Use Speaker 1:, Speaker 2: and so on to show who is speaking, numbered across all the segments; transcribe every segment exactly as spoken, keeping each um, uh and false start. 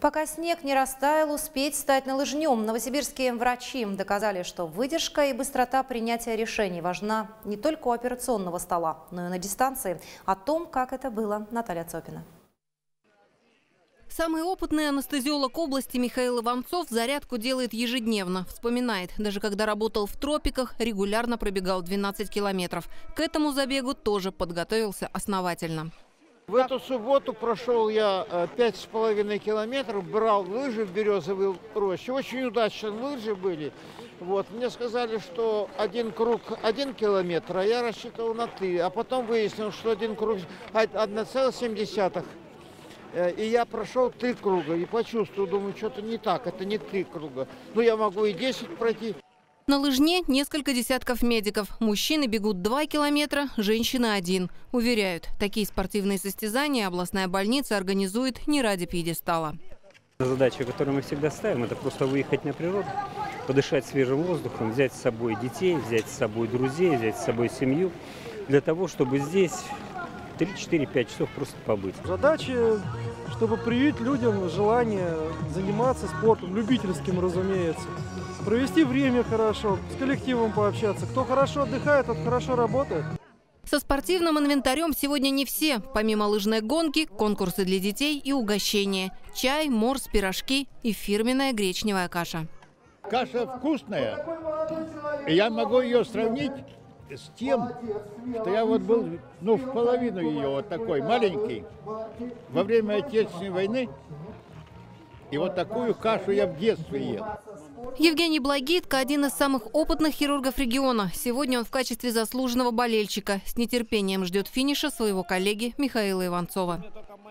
Speaker 1: Пока снег не растаял, успеть стать на лыжнем. Новосибирские врачи доказали, что выдержка и быстрота принятия решений важна не только у операционного стола, но и на дистанции. О том, как это было, Наталья Цопина.
Speaker 2: Самый опытный анестезиолог области Михаил Иванцов зарядку делает ежедневно. Вспоминает, даже когда работал в тропиках, регулярно пробегал двенадцать километров. К этому забегу тоже подготовился основательно.
Speaker 3: В эту субботу прошел я пять с половиной километров, брал лыжи в Березовой роще. Очень удачные лыжи были. Вот. Мне сказали, что один круг один километр, а я рассчитывал на три. А потом выяснил, что один круг одна целая семь десятых. И я прошел три круга и почувствовал, думаю, что-то не так, это не три круга. Ну, я могу и десять пройти.
Speaker 2: На лыжне несколько десятков медиков. Мужчины бегут два километра, женщины один. Уверяют, такие спортивные состязания областная больница организует не ради пьедестала.
Speaker 4: Задача, которую мы всегда ставим, это просто выехать на природу, подышать свежим воздухом, взять с собой детей, взять с собой друзей, взять с собой семью, для того, чтобы здесь три-четыре-пять часов просто побыть.
Speaker 5: Задача, чтобы привить людям желание заниматься спортом, любительским, разумеется. Провести время хорошо, с коллективом пообщаться. Кто хорошо отдыхает, тот хорошо работает.
Speaker 2: Со спортивным инвентарем сегодня не все. Помимо лыжной гонки, конкурсы для детей и угощения. Чай, морс, пирожки и фирменная гречневая каша.
Speaker 6: Каша вкусная. И я могу ее сравнить с тем, что я вот был, ну, в половину ее вот такой маленький во время Отечественной войны. И вот такую кашу я в детстве ел.
Speaker 2: Евгений Благитко – один из самых опытных хирургов региона. Сегодня он в качестве заслуженного болельщика. С нетерпением ждет финиша своего коллеги Михаила Иванцова.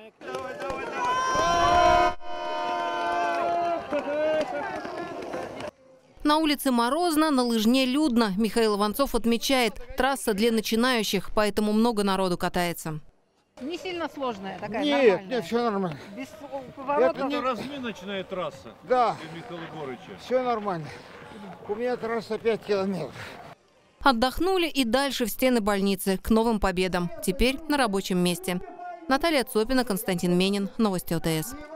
Speaker 2: На улице морозно, на лыжне людно. Михаил Иванцов отмечает, трасса для начинающих, поэтому много народу катается.
Speaker 7: Не сильно сложная такая,
Speaker 3: Нет,
Speaker 7: нормальная.
Speaker 3: нет, все нормально.
Speaker 7: Без поворотов.
Speaker 3: Это не
Speaker 8: разминочная трасса.
Speaker 3: Да,
Speaker 8: Михаила Егоровича.
Speaker 3: все нормально. У меня трасса пять километров.
Speaker 2: Отдохнули и дальше в стены больницы, к новым победам. Теперь на рабочем месте. Наталья Цопина, Константин Менин. Новости ОТС.